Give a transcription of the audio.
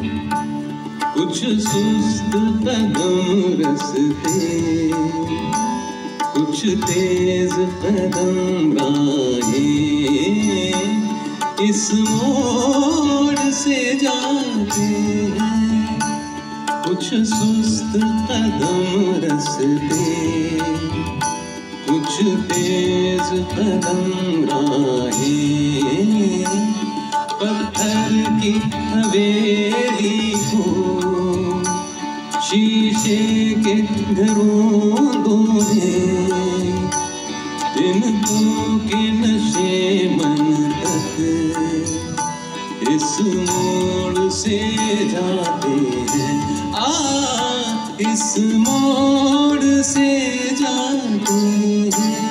कुछ सुस्त कदम रस्ते, कुछ तेज कदम राहें इस मोड़ से जाते हैं। कुछ सुस्त कदम रस्ते, कुछ तेज कदम राहें पत्थर की हवेली को शीशे के घरों में, जिनको के नशे मन तक इस मोड़ से जाते हैं। इस मोड़ से जाते हैं।